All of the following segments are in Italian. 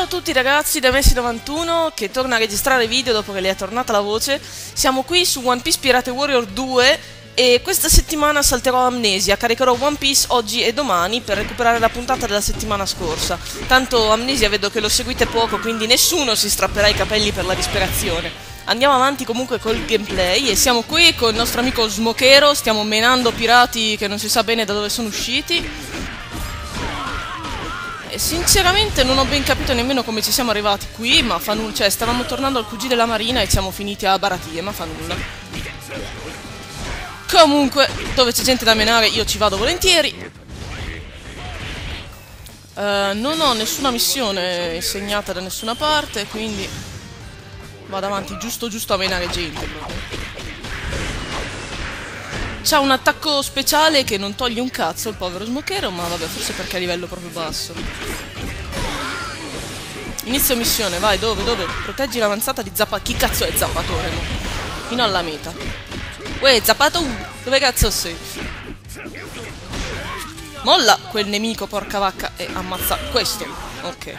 tutti ragazzi da Messi91 che torna a registrare video dopo che le è tornata la voce. Siamo qui su One Piece Pirate Warrior 2 e questa settimana salterò Amnesia. Caricherò One Piece oggi e domani per recuperare la puntata della settimana scorsa. Tanto Amnesia vedo che lo seguite poco, quindi nessuno si strapperà i capelli per la disperazione. Andiamo avanti comunque col gameplay e siamo qui con il nostro amico Smokero. Stiamo menando pirati che non si sa bene da dove sono usciti. E sinceramente non ho ben capito nemmeno come ci siamo arrivati qui, ma fa nulla. Cioè, stavamo tornando al QG della Marina e siamo finiti a Baratie, ma fa nulla. Comunque, dove c'è gente da menare io ci vado volentieri. Non ho nessuna missione segnata da nessuna parte, quindi vado avanti giusto a menare gente proprio. C'ha un attacco speciale che non toglie un cazzo il povero Smokero, ma vabbè, forse perché è a livello proprio basso. Inizio missione, vai, dove? Proteggi l'avanzata di Zappa... Chi cazzo è Zappatore, no? Fino alla meta. Uè, Zappato, dove cazzo sei? Molla quel nemico, porca vacca, e ammazza questo. Ok.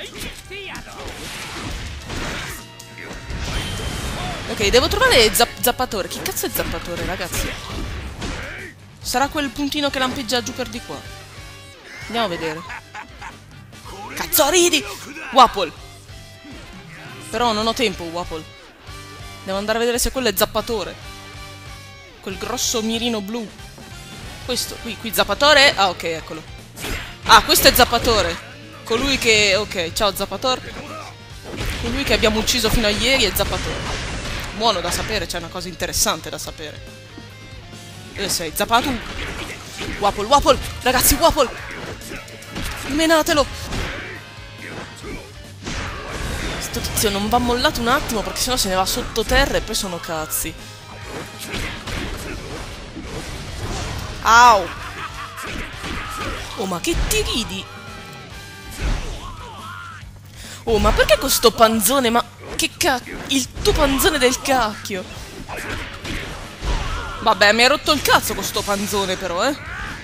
Ok, devo trovare Zappatore. Chi cazzo è Zappatore, ragazzi? Sarà quel puntino che lampeggia giù per di qua. Andiamo a vedere. Cazzo ridi! Wapol! Però non ho tempo, Wapol. Devo andare a vedere se quello è Zappatore. Quel grosso mirino blu. Questo, qui Zappatore? Ah, ok, eccolo. Ah, questo è Zappatore. Colui che... Ok, ciao Zappatore. Colui che abbiamo ucciso fino a ieri è Zappatore. Buono da sapere, c'è una cosa interessante da sapere. Dove sei? Zappatu! Wapol! Ragazzi, Wapol! Menatelo! Sto tizio non va mollato un attimo perché sennò se ne va sottoterra e poi sono cazzi. Au! Oh, ma che ti ridi? Oh, ma perché con sto panzone? Ma che cacchio? Il tuo panzone del cacchio! Vabbè, mi hai rotto il cazzo con sto panzone però, eh.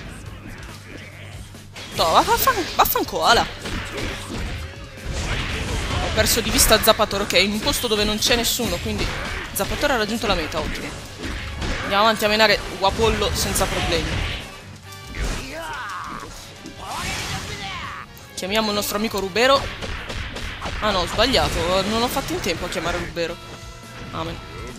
No, vaffancoala. Ho perso di vista Zappatore, ok, in un posto dove non c'è nessuno, quindi Zappatore ha raggiunto la meta, ottimo. Andiamo avanti a menare Wapollo senza problemi. Chiamiamo il nostro amico Rubero. Ah no, ho sbagliato, non ho fatto in tempo a chiamare Rubero. Amen.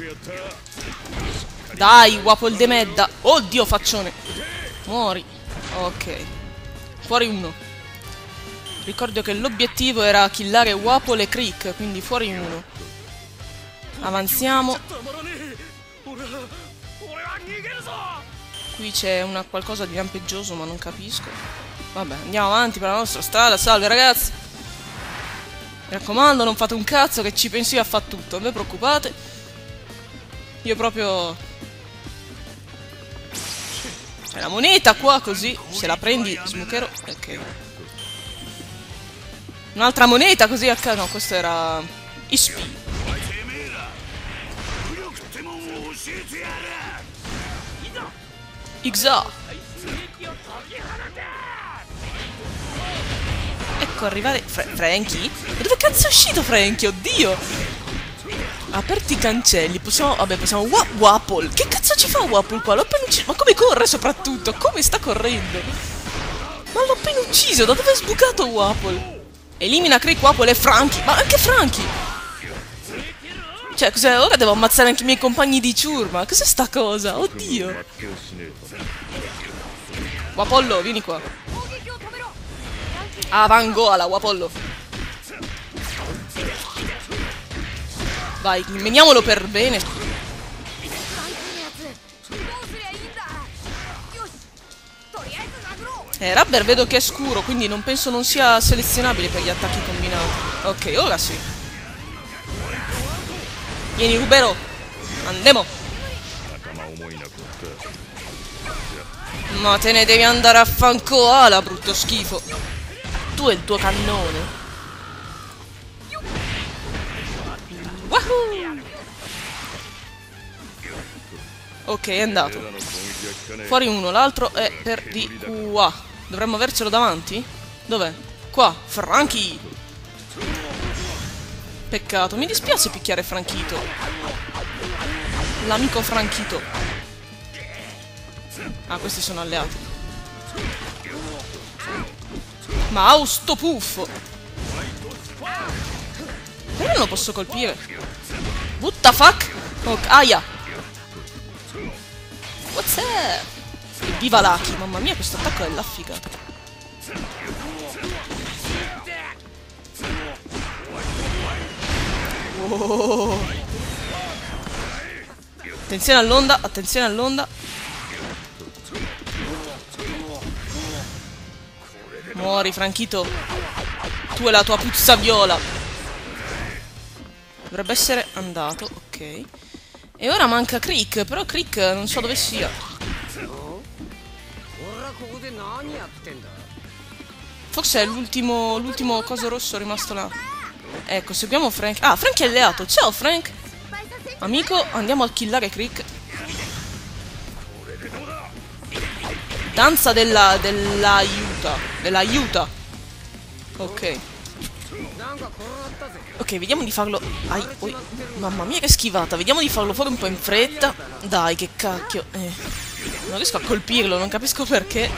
Dai, Wapol de medda. Oddio, faccione. Muori. Ok. Fuori uno. Ricordo che l'obiettivo era killare Wapol e Creek, quindi fuori uno. Avanziamo. Qui c'è qualcosa di lampeggioso, ma non capisco. Vabbè, andiamo avanti per la nostra strada. Salve, ragazzi. Mi raccomando, non fate un cazzo che ci pensi io a fare tutto. Non vi preoccupate. Io proprio... C'è la moneta qua, così. Se la prendi, Smokero. Ok. Un'altra moneta, così a caso. No, questo era... Ispi. Xa. Ecco arrivare... Franky? Ma dove cazzo è uscito Franky? Oddio! Aperti i cancelli, possiamo... Vabbè, possiamo... Wapol! Che cazzo ci fa Wapol qua? L'ho appena ucciso... Ma come corre soprattutto? Come sta correndo? Ma l'ho appena ucciso! Da dove è sbucato Wapol? Elimina Creek, Wapol e Franky! Ma anche Franky! Cioè, cos'è? Ora devo ammazzare anche i miei compagni di ciurma! Cos'è sta cosa? Oddio! Wapollo, vieni qua! Avangoala, Wapollo! Vai, meniamolo per bene. Rubber vedo che è scuro, quindi non penso non sia selezionabile per gli attacchi combinati. Ok, ora sì. Vieni, Rubero. Andiamo. Ma te ne devi andare a fancoala, brutto schifo. Tu e il tuo cannone. Wahoo! Ok, è andato. Fuori uno, l'altro è per di qua. Dovremmo avercelo davanti? Dov'è? Qua, Franky! Peccato, mi dispiace picchiare Franchito. L'amico Franchito. Ah, questi sono alleati. Ma ha sto puffo. Perché non lo posso colpire? What the fuck? Oh, aia. What's up? Viva Lucky, mamma mia, questo attacco è la figata. Oh. Attenzione all'onda, attenzione all'onda. Muori, Franchito. Tu e la tua puzza viola. Dovrebbe essere andato, ok. E ora manca Creek, però Creek non so dove sia. Forse è l'ultimo coso rosso rimasto là. Ecco, seguiamo Frank. Ah, Frank è alleato. Ciao, Frank. Amico, andiamo a killare Creek. Danza dell'aiuta. Dell'aiuta. Ok. Ok, vediamo di farlo... Mamma mia che schivata. Vediamo di farlo fuori un po' in fretta. Dai, che cacchio. Non riesco a colpirlo, non capisco perché.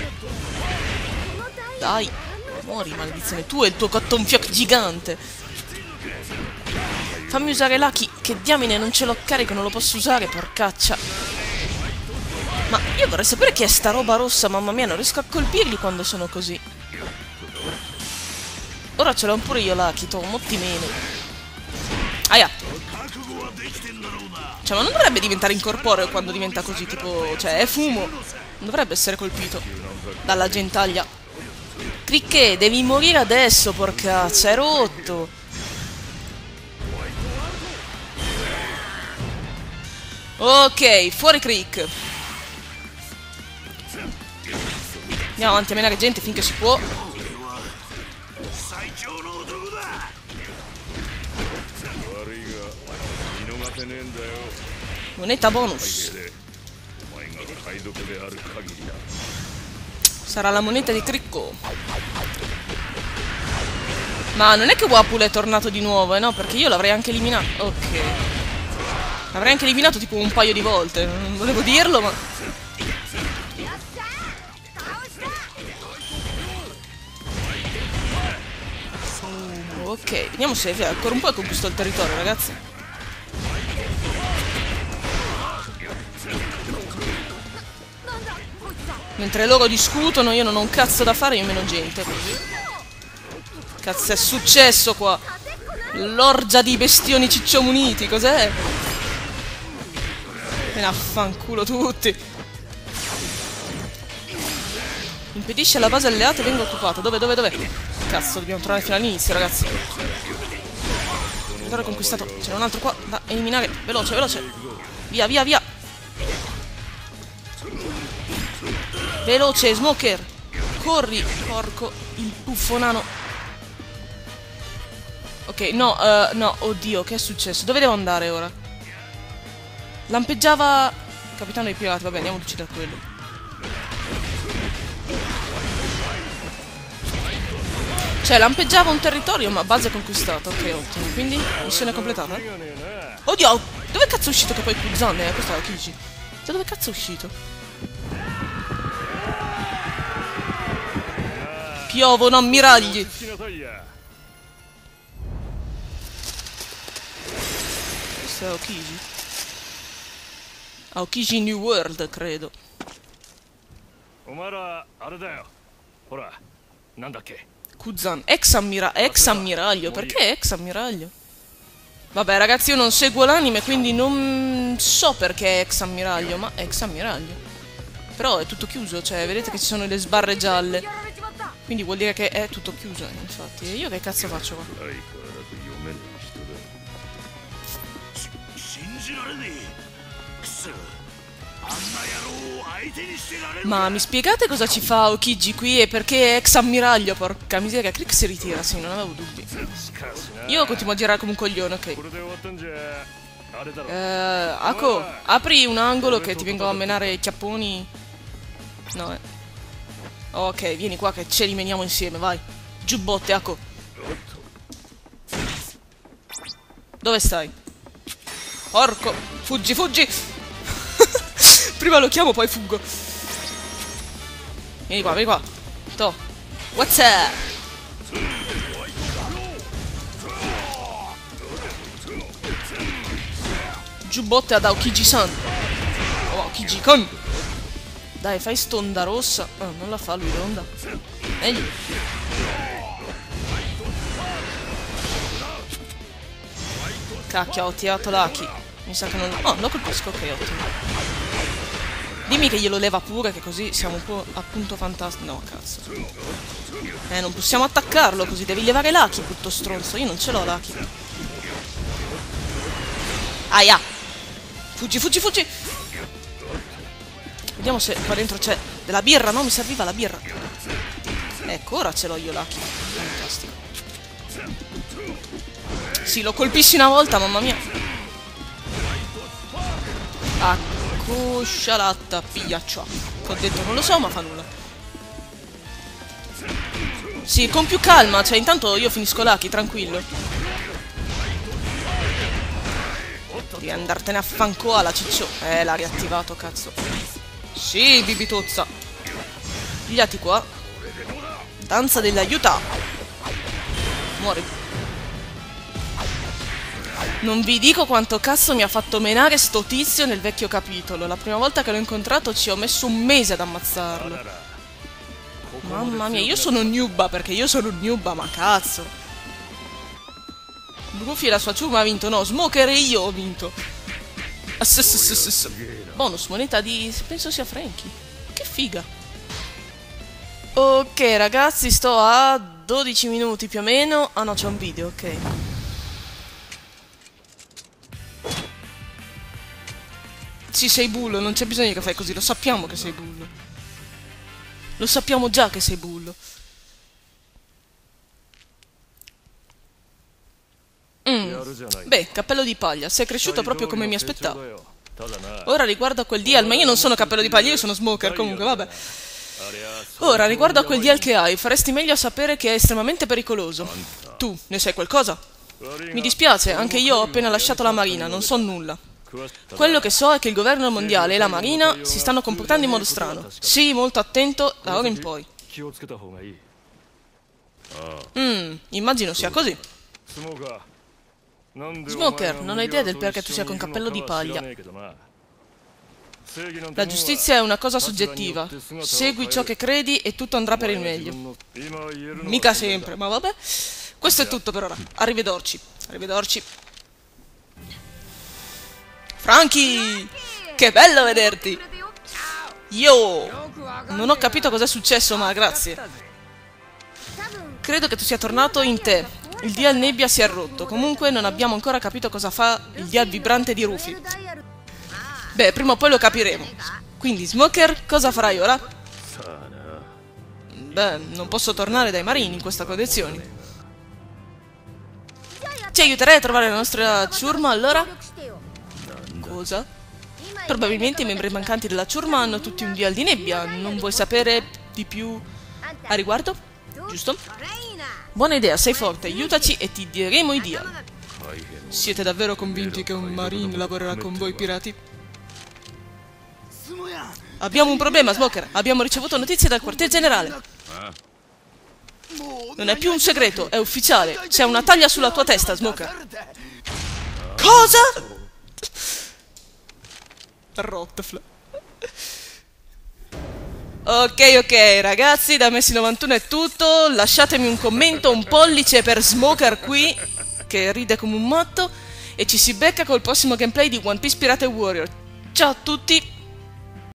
Dai. Muori, maledizione. Tu e il tuo cotton fioc gigante. Fammi usare Lucky. Che diamine, non ce l'ho carico, non lo posso usare, porcaccia. Ma io vorrei sapere chi è sta roba rossa, mamma mia, non riesco a colpirli quando sono così. Ora ce l'ho pure io Lucky, molti meno. Aia. Cioè, ma non dovrebbe diventare incorporeo quando diventa così, tipo... Cioè, è fumo. Non dovrebbe essere colpito dalla gentaglia. Cricche, devi morire adesso, porcaccia, è rotto. Ok, fuori Creek. Andiamo avanti a menare gente finché si può. Moneta bonus. Sarà la moneta di Cricco. Ma non è che Wapul è tornato di nuovo, no? Perché io l'avrei anche eliminato. Ok. L'avrei anche eliminato tipo un paio di volte. Non volevo dirlo, ma... Ok, vediamo se ancora un po' conquisto il territorio, ragazzi. Mentre loro discutono, io non ho un cazzo da fare, io meno gente, così. Cazzo è successo qua? L'orgia di bestioni cicciomuniti, cos'è? Me ne affanculo tutti. Impedisce alla base alleata venga occupata. Dove? Cazzo, dobbiamo tornare fino all'inizio, ragazzi. Territorio conquistato. C'è un altro qua da eliminare. Veloce. Via. Veloce, Smoker. Corri, porco, il puffonano. Ok, no, oddio, che è successo? Dove devo andare ora? Lampeggiava... Capitano dei pirati, vabbè, andiamo ad uccidere quello. Cioè, lampeggiava un territorio, ma base conquistata. Ok, ottimo. Quindi, missione completata. Oddio, dove cazzo è uscito che poi Kuzan? Questa è la Kishi. Da dove cazzo è uscito? Piovono ammiragli. Questo è Aokiji. Aokiji New World, credo. Kuzan, ex ammiraglio. Perché ex ammiraglio? Vabbè, ragazzi, io non seguo l'anime, quindi non so perché è ex ammiraglio, ma è ex ammiraglio. Però è tutto chiuso, cioè, vedete che ci sono le sbarre gialle. Quindi vuol dire che è tutto chiuso, infatti. E io che cazzo faccio qua? Ma mi spiegate cosa ci fa Aokiji qui e perché è ex ammiraglio? Porca miseria, Crick si ritira, sì, non avevo dubbi. Io continuo a girare come un coglione, ok. Ako, apri un angolo che ti vengo a menare i chiapponi. No, Ok, vieni qua che ce li meniamo insieme, vai. Giubbotte, Ako. Dove stai? Porco! Fuggi, fuggi! Prima lo chiamo, poi fuggo. Vieni qua, vieni qua. To. What's up? Giubbotte ad Aokiji-san. Oh, Aokiji-kun. Dai, fai stonda rossa. Oh, non la fa lui l'onda. Meglio. Cacchio, ho tirato l'Aki. Mi sa che non... Oh, lo colpisco, ok, ottimo. Dimmi che glielo leva pure, che così siamo un po' appunto fantastici. No, cazzo. Non possiamo attaccarlo così, devi levare l'Aki, brutto stronzo. Io non ce l'ho l'Aki. Aia! Fuggi, fuggi, fuggi! Vediamo se qua dentro c'è della birra, no? Mi serviva la birra. Ecco, ora ce l'ho io l'Aki. Fantastico. Sì, lo colpissi una volta, mamma mia. Acco, scialatta, pigliaccia. Che ho detto, non lo so, ma fa nulla. Sì, con più calma, cioè intanto io finisco l'Aki, tranquillo. Devi andartene a fancoa la ciccio. L'ha riattivato, cazzo. Sì, bibitozza. Pigliati qua. Danza dell'aiuta. Muori. Non vi dico quanto cazzo mi ha fatto menare sto tizio nel vecchio capitolo. La prima volta che l'ho incontrato ci ho messo un mese ad ammazzarlo. Mamma mia, io sono un newba, perché io sono un newba, ma cazzo. Luffy e la sua ciurma ha vinto, no, Smoker e io ho vinto. Bonus, moneta di... penso sia Franky. Che figa. Ok ragazzi, sto a 12 minuti più o meno. Ah no, c'è un video, ok. Sì, sei bullo, non c'è bisogno che fai così, lo sappiamo che sei bullo. Lo sappiamo già che sei bullo. Beh, cappello di paglia, sei cresciuto proprio come mi aspettavo. Ora riguardo a quel dial, ma io non sono cappello di paglia, io sono Smoker, comunque, vabbè. Ora, riguardo a quel dial che hai, faresti meglio a sapere che è estremamente pericoloso. Tu, ne sai qualcosa? Mi dispiace, anche io ho appena lasciato la marina, non so nulla. Quello che so è che il governo mondiale e la marina si stanno comportando in modo strano. Sii molto attento da ora in poi. Immagino sia così. Smoker, non ho idea del perché tu sia con cappello di paglia. La giustizia è una cosa soggettiva. Segui ciò che credi e tutto andrà per il meglio. Mica sempre, ma vabbè. Questo è tutto per ora. Arrivederci. Arrivederci. Franky! Che bello vederti! Yo! Non ho capito cos'è successo, ma grazie. Credo che tu sia tornato in te. Il dial nebbia si è rotto. Comunque non abbiamo ancora capito cosa fa il dial vibrante di Rufy. Beh, prima o poi lo capiremo. Quindi, Smoker, cosa farai ora? Beh, non posso tornare dai marini in questa condizione. Ci aiuterai a trovare la nostra ciurma, allora? Cosa? Probabilmente i membri mancanti della ciurma hanno tutti un dial di nebbia. Non vuoi sapere di più a riguardo? Giusto? Buona idea, sei forte, aiutaci e ti diremo i dial. Siete davvero convinti che un marine lavorerà con voi pirati? Abbiamo un problema, Smoker. Abbiamo ricevuto notizie dal quartier generale. Non è più un segreto, è ufficiale. C'è una taglia sulla tua testa, Smoker. Cosa? Rottefla. Ok, ragazzi, da Messi91 è tutto. Lasciatemi un commento, un pollice per Smoker qui, che ride come un matto. E ci si becca col prossimo gameplay di One Piece Pirate Warrior. Ciao a tutti.